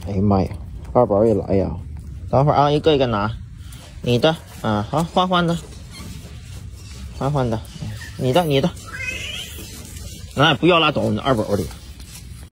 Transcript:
哎呀妈呀，二宝也来呀！等会儿啊，一个一个拿。你的啊，好，欢欢的，欢欢的，你的，哎，不要拉倒，你二宝的。